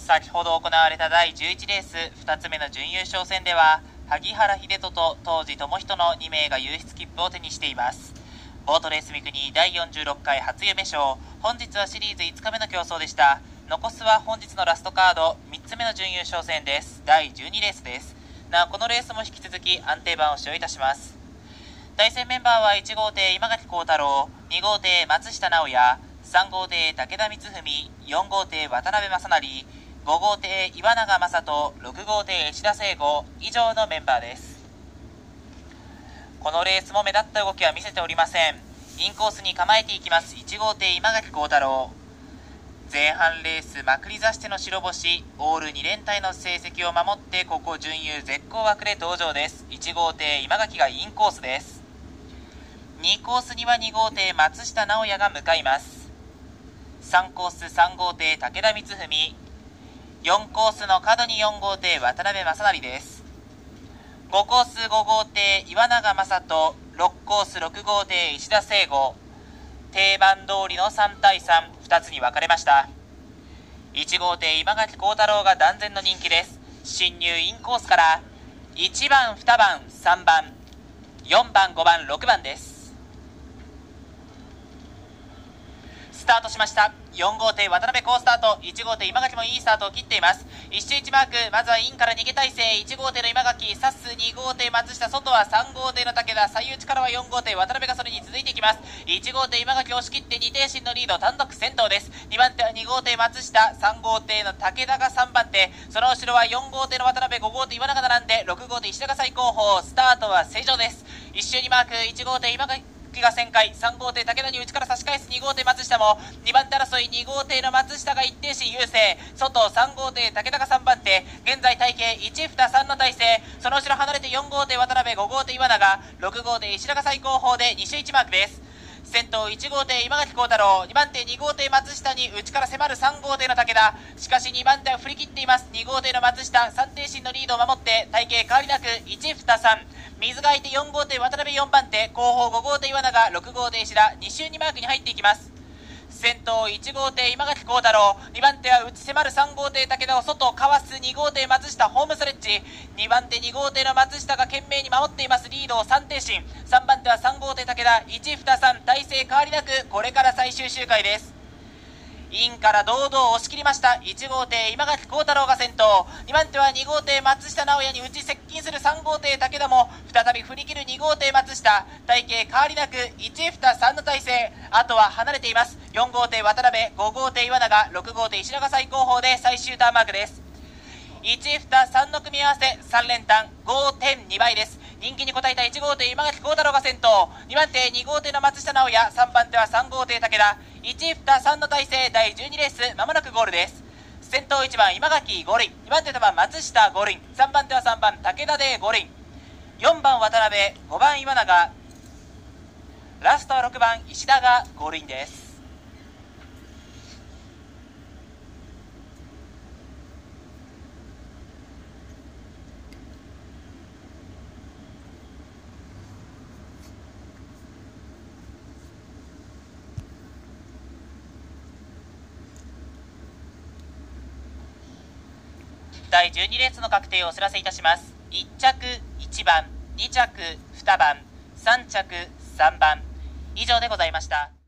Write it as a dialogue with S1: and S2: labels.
S1: 先ほど行われた第11レース2つ目の準優勝戦では、萩原秀人と当時智人の2名が優出切符を手にしています。ボートレース三国第46回初夢賞、本日はシリーズ5日目の競争でした。残すは本日のラストカード3つ目の準優勝戦です。第12レースです。なおこのレースも引き続き安定版を使用いたします。対戦メンバーは1号艇今垣幸太郎、2号艇松下直也、3号艇武田光文、4号艇渡辺正成、5号艇岩永正人、6号艇石田聖吾、以上のメンバーです。このレースも目立った動きは見せておりません。インコースに構えていきます1号艇今垣幸太郎。前半レースまくり座しての白星、オール2連隊の成績を守ってここ準優絶好枠で登場です。1号艇今垣がインコースです。2コースには2号艇松下直也が向かいます。3コース3号艇武田光文、4コースの角に4号艇渡辺正成です。5コース5号艇岩永正人、6コース6号艇石田聖吾。定番通りの3対3、2つに分かれました。1号艇今垣幸太郎が断然の人気です。進入インコースから1番2番3番4番5番6番です。スタートしました。4号艇渡辺好スタート、1号艇今垣もいいスタートを切っています。1周1マーク、まずはインから逃げ体勢、1号艇の今垣、サス2号艇松下、外は3号艇の武田、左右内からは4号艇渡辺がそれに続いていきます。1号艇今垣を押し切って2艇進のリード、単独先頭です。2番手は2号艇松下、3号艇の武田が3番手、その後ろは4号艇の渡辺、5号艇岩永が並んで、6号艇石田が最後方、スタートは正常です。1周2マーク、1号艇今垣が旋回、3号艇武田に内から差し返す2号艇松下も2番手争い、2号艇の松下が一定進優勢、外3号艇武田が3番手、現在体系1、2、3の体勢、その後ろ離れて4号艇渡辺、5号艇岩永、6号艇石田が最後方で2周1マークです。先頭1号艇今垣幸太郎、2番手2号艇松下に内から迫る3号艇の武田、しかし2番手は振り切っています。2号艇の松下、3艇進のリードを守って体型変わりなく1、2、3、水が空いて4号艇渡辺4番手、後方5号艇岩永、6号艇石田、2周2マークに入っていきます。先頭1号艇今垣幸太郎、2番手は内迫る3号艇武田を外かわす2号艇松下ホームストレッチ、2番手2号艇の松下が懸命に守っています。リードを3艇進、3番手は3号艇武田、1、2、3、体勢変わりなくこれから最終周回です。インから堂々押し切りました。1号艇今垣幸太郎が先頭、2番手は2号艇松下直也に内接近する3号艇武田も再び振り切る2号艇松下、体型変わりなく1、2、3の体勢、あとは離れています。4号艇渡辺、5号艇岩永、6号艇石田が最後方で最終ターンマークです。1、2、3の組み合わせ3連単 5.2 倍です。人気に応えた1号艇今垣幸太郎が先頭、2番手2号艇の松下直也、3番手は3号艇武田、1、2、3の体勢、第12レースまもなくゴールです。先頭1番今垣ゴールイン、2番手2番松下ゴールイン、3番手は3番武田でゴールイン、4番渡辺、5番岩永、ラストは6番石田がゴールインです。第12レースの確定をお知らせいたします。1着1番、2着2番、3着3番、以上でございました。